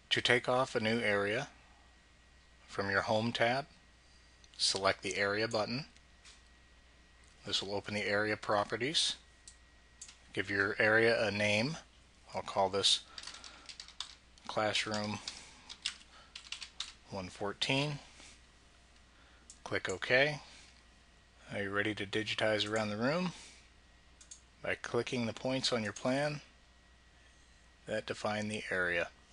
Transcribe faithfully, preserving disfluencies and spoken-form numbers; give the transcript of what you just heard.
To take off a new area, from your Home tab, select the Area button. This will open the area properties. Give your area a name. I'll call this Classroom one fourteen. Click OK. Are you ready to digitize around the room? By clicking the points on your plan that define the area.